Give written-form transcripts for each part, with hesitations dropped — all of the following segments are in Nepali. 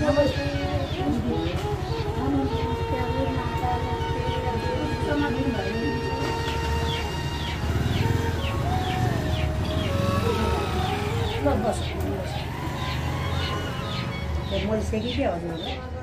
बस मैले सेकेँ क्या हजुर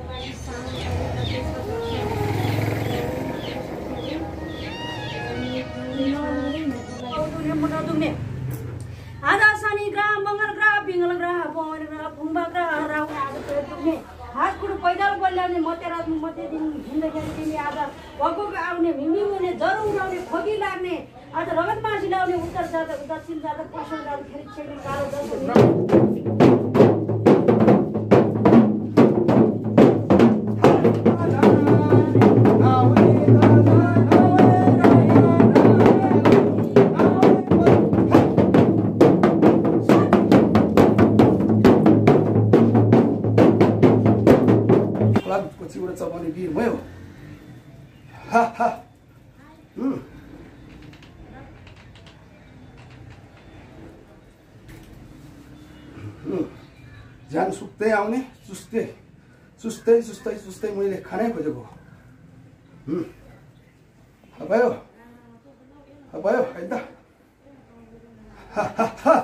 आधा शनि ग्रह मङ्गल ग्रह पिङ्गल ग्रह पवन ग्रह फुम्बा ग्रह राहु आज दुख्ने हात खुट्टु पैदल बल्ल्याउने मध्य रातमा मध्य दिन हिँड्दाखेरि तिमी आज भक्कु आउने हिँड्ने हुने ज्वरो उठाउने खोकी लाग्ने आज रगत मासी लाउने उत्तर जाँदा दक्षिण जाँदा पश्चिम जाँदाखेरि छेडी कालो दस एउटा चपाउने वीर भयो हा हा ज्यान सुक्दै आउने सुस्तै सुस्तै सुस्तै सुस्तै मैले खानै खोजेको भयो भयो है त हा हा हा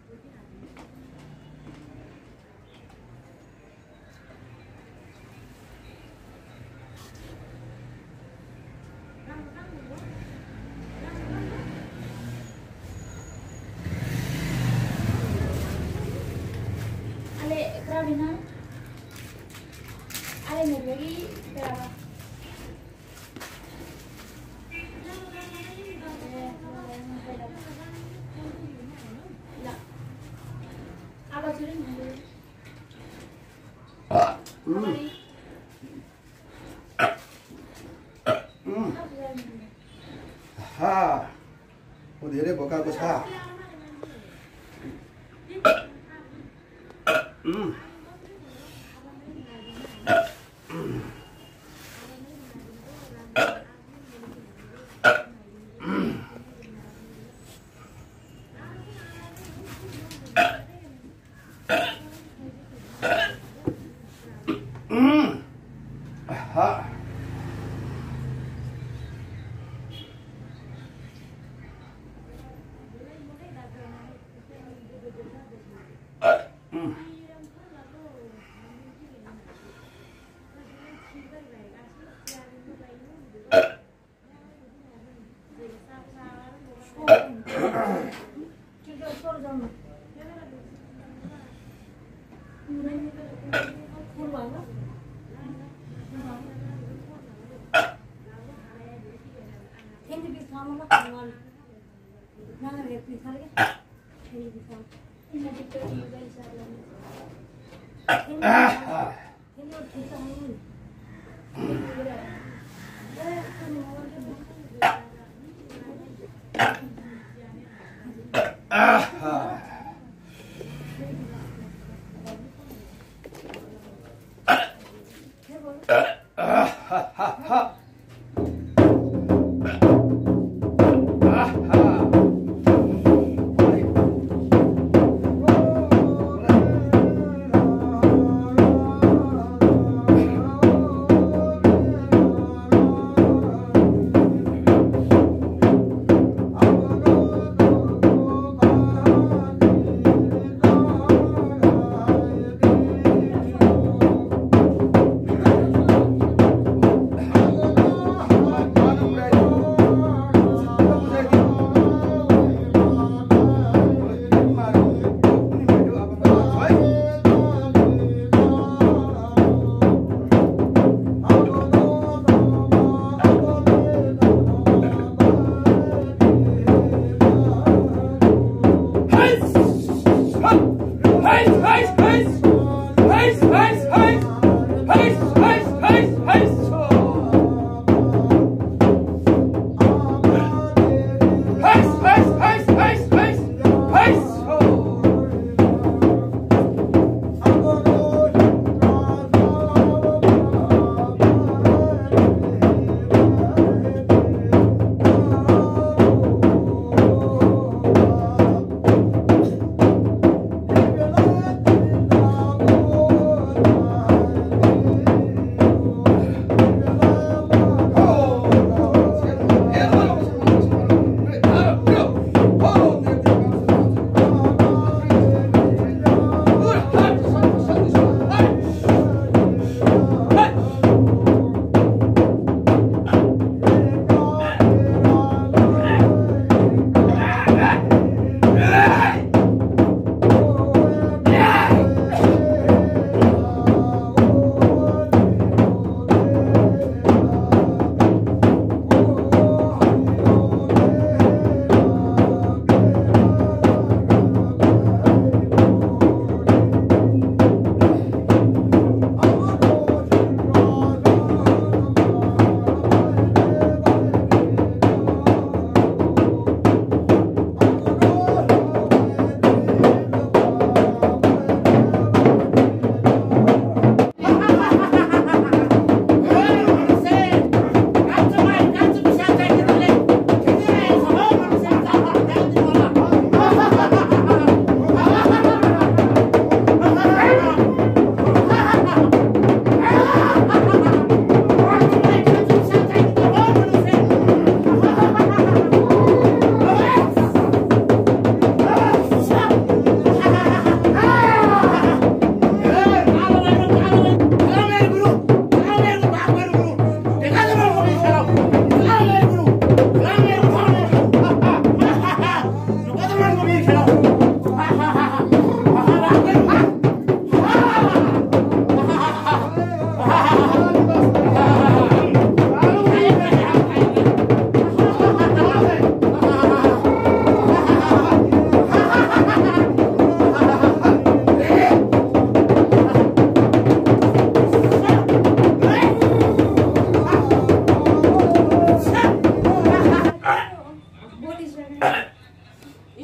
धेरै भोकाएको छ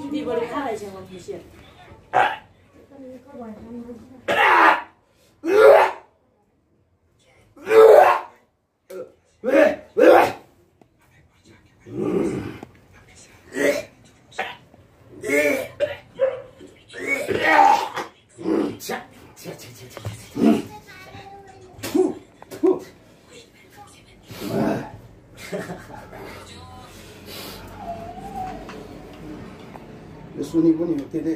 네 머리 하나 이제 뭐 무시해. सुनी पनि हो त्यही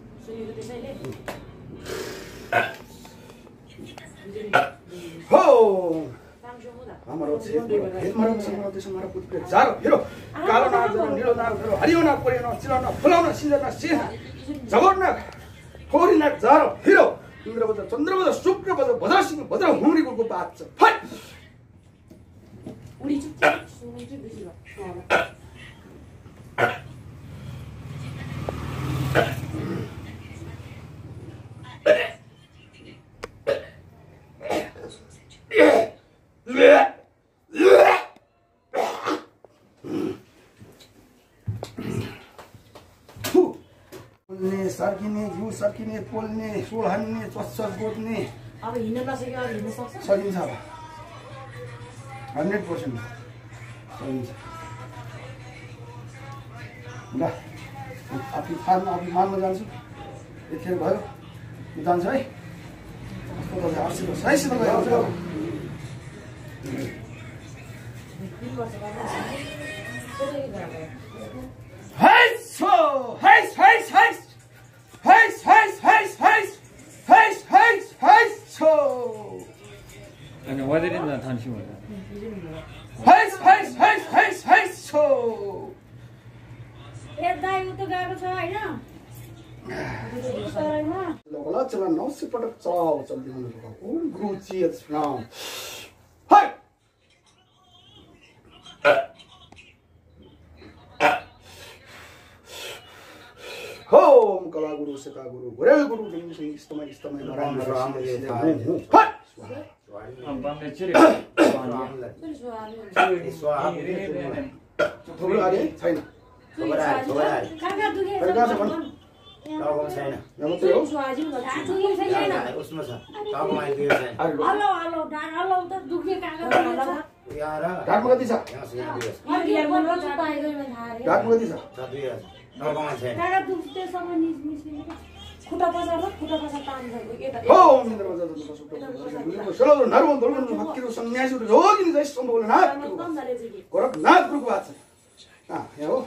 हो हमारो क्षेत्र हेदमारा समारो देशमा पुत्रे जारो हेरो कालो नाग जरो नीलो नाग जरो हरियो नाग परियो चिलाउन फुलाउन सिंजना सिंह जबर नाग खोरी नाग जारो हेरो इन्द्रबज चन्द्रबज शुक्रबज भद्रसिंह भद्र हुँडी गुको बात छ फट 우리 축제 수능주 무시와 सर्किने जिउ सर्किने पोल्ने सोल हान्ने चस्चर गोड्ने अब हिँड्न नसक्यो अब हिँड्न सक्छ सकिन्छ अब 100% सकिन्छ ल आफै फार्म आफै मार्न जान्छु यतिखेर भयो म जान्छु है सही सित गयो And what did that time she was? चला 900 पटक चलाओ चल्दिनु गुरुजी इट्स राउन्ड हाय होम कला गुरु सेता गुरु घोरेल गुरु दिनसिंह इस्तमै नारायण राम हाय थोरै आले छैन काका दुखे उसमा छ टाउकोमा आइदियो छैन हेलो हेलो हेलो त दुखे काका यार ढाकमा कति छ ढाकमा कति छ टाउकोमा छैन काका दुख्ते सबै निस्निस खुट्टा पसार तान हो मिन्द्रमा जाँदा सुक्टा सलो नरवन दोलन फक्किरो सन्यासी रोगिनी जै सम्भव नाथ गोरख नाथ गुरुको बात छ यहाँ हो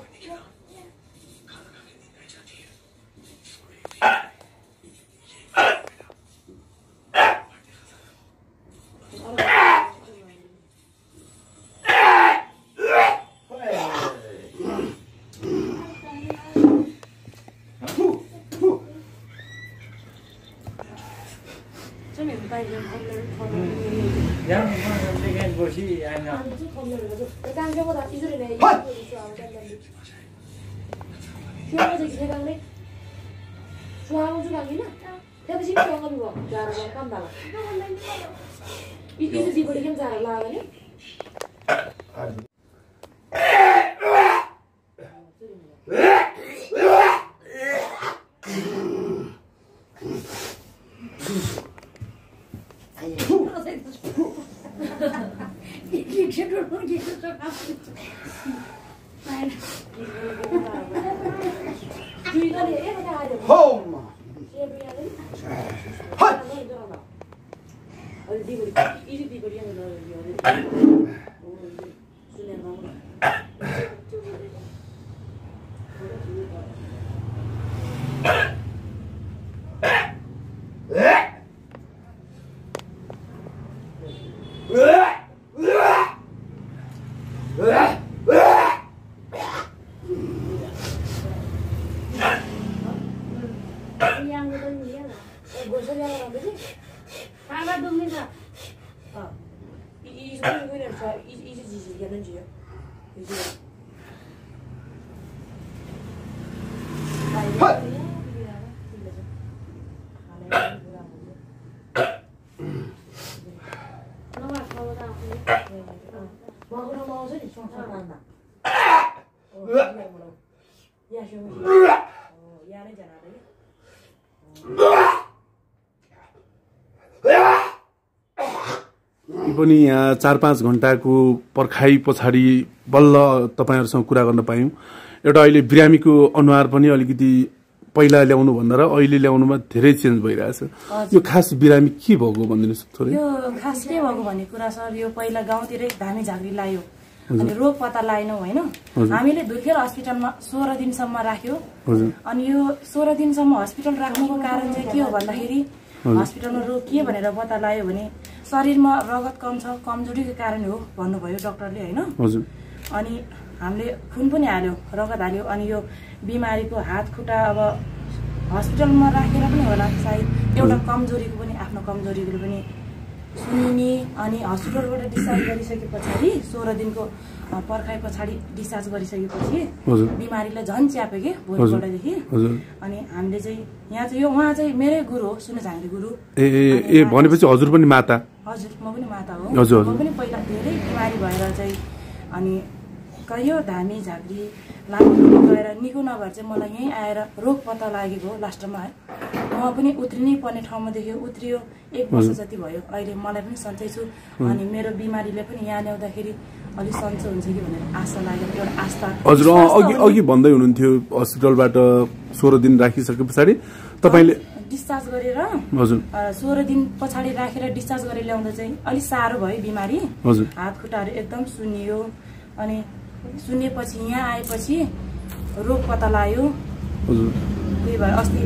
पनि यहाँ 4-5 घण्टाको पर्खाइ पछाडि बल्ल तपाईहरुसँग कुरा गर्न पायौं। एउटा अहिले बिरामीको अनुहार पनि अलिकति पहिला ल्याउनु भन्दा र अहिले ल्याउनुमा धेरै चेन्ज भइरहेछ। यो खास बिरामी के भएको भन्दिनुस् थोरै? यो खास के भएको भन्ने कुरा सर, यो पहिला गाउँतिरै धामी झाँक्री लायो अनि रोग पत्ता लाएनौ हैन। हामीले दुर्गेश हस्पिटलमा 16 दिनसम्म राख्यो। अनि यो 16 दिनसम्म हस्पिटल राख्नुको कारण चाहिँ के हो भन्दाखेरि हस्पिटलमा रोग के भनेर पत्ता लाग्यो भने शरीरमा रगत कम छ, कमजोरीको कारण हो भन्नुभयो डाक्टरले हैन। अनि हामीले खुन पनि हाल्यो, रगत हाल्यो। अनि यो बिमारीको हात खुट्टा अब हस्पिटलमा राखेर पनि होला सायद एउटा कमजोरीको पनि आफ्नो कमजोरीको पनि सुनिने। अनि हस्पिटलबाट डिस्चार्ज गरिसके पछाडि 16 दिनको पर्खाइ पछाडि डिस्चार्ज गरिसकेपछि बिमारीलाई झन् च्याप्यो के भोलिपल्टदेखि। अनि हामीले चाहिँ यहाँ चाहिँ यो उहाँ चाहिँ मेरै गुरु हो, सुने झाँक्री गुरु। ए भनेपछि हजुर पनि माता? हजुर, म पनि माता हो। म पनि पहिला धेरै बिमारी भएर चाहिँ अनि कहियो धामी झाँक्री लामो गएर निको नभएर चाहिँ मलाई यहीँ आएर रोग पत्ता लागेको हो लास्टमा है। म पनि उत्रिनै पर्ने ठाउँमा देख्यो, उत्रियो 1 वर्ष जति भयो। अहिले मलाई पनि सन्चै छु। अनि मेरो बिमारीले पनि यहाँ ल्याउँदाखेरि अलि सन्चो हुन्छ कि भनेर आशा लागेर एउटा आस्था। हजुर अघि भन्दै हुनुहुन्थ्यो हस्पिटलबाट 16 दिन राखिसके पछाडि तपाईले डिस्चार्ज गरेर हजुर 16 दिन पछाडि राखेर डिस्चार्ज गरेर ल्याउँदा चाहिँ अलि साह्रो भयो बिमारी। हात खुट्टाहरू एकदम सुन्नियो। अनि सुनेपछि यहाँ आएपछि रोग पत्ता लाग्यो। त्यही भएर अस्ति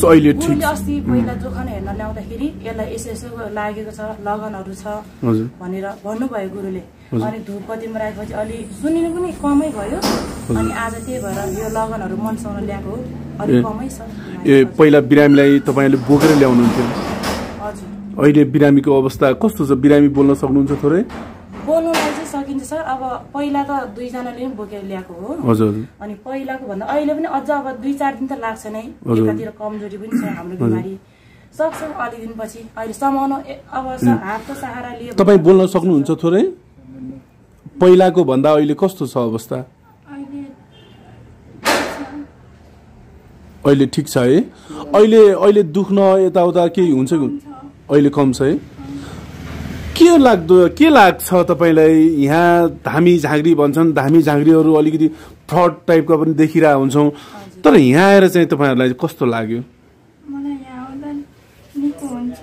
पहिला जोखान हेर्न ल्याउँदाखेरि यसलाई यसो लागेको छ, लगनहरू छ भनेर भन्नुभयो गुरुले। अनि धुपबत्तीमा राखेपछि अलि सुनिनु पनि कमै भयो। अनि आज त्यही भएर यो लगनहरू मनसाउन ल्याएको हो, अलि कमै छ। ए पहिला बिरामीलाई तपाईले बोकेर ल्याउनुहुन्थ्यो? हजुर। अहिले बिरामीको अवस्था कस्तो छ? बिरामी बोल्न सक्नुहुन्छ थोरै? बोल्नुलाई चाहिँ सकिन्छ सर। अब पहिला त 2 जनाले पनि बोकेर ल्याएको हो। हजुर। अनि पहिलाको भन्दा अहिले पनि अझ अब 2-4 दिन त लाग्छ नै। एकातिर कमजोरी पनि छ हाम्रो बिमारी। सक्छ अलि दिनपछि। अहिले समाउन अब हातको सहारा लिए। तपाई बोल्न सक्नुहुन्छ थोरै? पहिलाको भन्दा अहिले कस्तो छ अवस्था? अहिले ठीक छ है? अहिले दुख्न यताउता केही हुन्छ कि? अहिले कम छ है? के लाग्छ तपाईलाई? यहाँ धामी झाँक्री भन्छन्, धामी झाँक्रीहरू अलिकति फ्रड टाइपका पनि देखिरहेका हुन्छौँ, तर यहाँ आएर चाहिँ तपाईहरुलाई कस्तो लाग्यो? मलाई यहाँ आउँदा निको हुन्छ।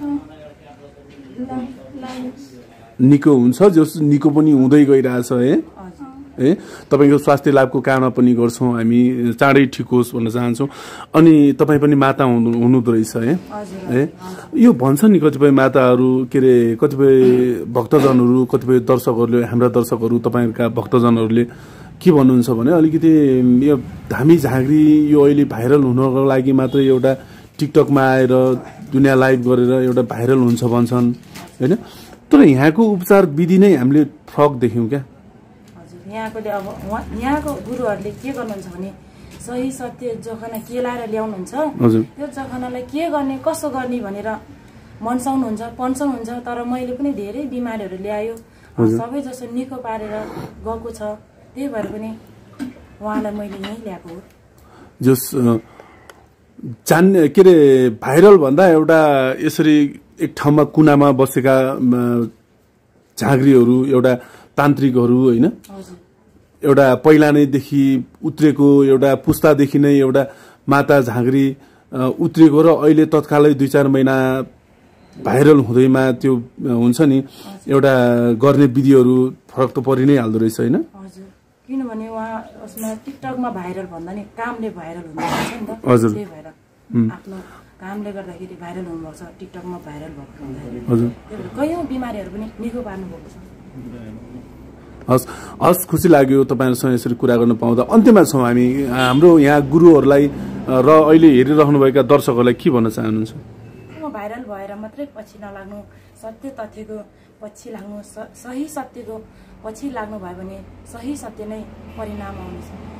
निको हुन्छ, जस निको पनि हुँदै गइरहेछ है। ए तपाईको स्वास्थ्य लाभको कामना पनि गर्छौं हामी, चाँडै ठिक होस् भन्न चाहन्छौं। अनि तपाई पनि माता हुनुहुँदो रहेछ है? ए यो भन्छ नि कतिपय माताहरू, के रे कतिपय भक्तजनहरू, कतिपय दर्शकहरूले, हाम्रा दर्शकहरू, तपाईहरुका भक्तजनहरूले के भन्नुहुन्छ भने अलिकति यो धामी झाँक्री यो अहिले भाइरल हुनको लागि मात्रै एउटा टिकटकमा आएर दुनिया लाइभ गरेर एउटा भाइरल हुन्छ भन्छन् हैन? तर यहाँको उपचार विधि नै हामीले फरक देख्यौं क्या। यहाँकोले अब यहाँको गुरुहरूले के गर्नुहुन्छ भने सही सत्य जोखाना केलाएर ल्याउनुहुन्छ। त्यो जोखानालाई के गर्ने, कसो गर्ने भनेर मनसाउनुहुन्छ, पन्साउनुहुन्छ। तर मैले पनि धेरै बिमारीहरू ल्यायो, सबै जसो निको पारेर गएको छ। त्यही भएर पनि उहाँलाई मैले यहीँ ल्याएको हो। जस जान्ने के रे भाइरल भन्दा एउटा यसरी एक ठाउँमा कुनामा बसेका झाँक्रीहरू, एउटा तान्त्रिकहरू हैन, एउटा पहिला नैदेखि उत्रेको, एउटा पुस्तादेखि नै एउटा माता झाँक्री उत्रेको र अहिले तत्कालै 2-4 महिना भाइरल हुँदैमा त्यो हुन्छ नि एउटा गर्ने विधिहरू फरक त परि नै हाल्दो रहेछ हैन? हजुर, किनभने उहाँ उसमा टिकटकमा भाइरल भन्दा नि कामले भाइरल हुनुहुन्छ नि त। हजुर। त्यही भएर आफ्नो कामले गर्दाखेरि भाइरल हुनुभएको छ, टिकटकमा भाइरल भएको हुँदाखेरि। हजुर। त्यही भएर कयौं बिमारीहरू पनि निको पार्नु भएको छ। हस् खुसी लाग्यो तपाईहरुसँग यसरी कुरा गर्न पाउँदा। अन्त्यमा छौं हामी, हाम्रो यहाँ गुरुहरूलाई र अहिले हेरिरहनुभएका दर्शकहरूलाई के भन्न चाहनुहुन्छ? भाइरल भएर मात्रै पछि नलाग्नु, सत्य तथ्यको पछि लाग्नु, सही सत्यको पछि लाग्नु भयो भने सही सत्य नै परिणाम आउनेछ।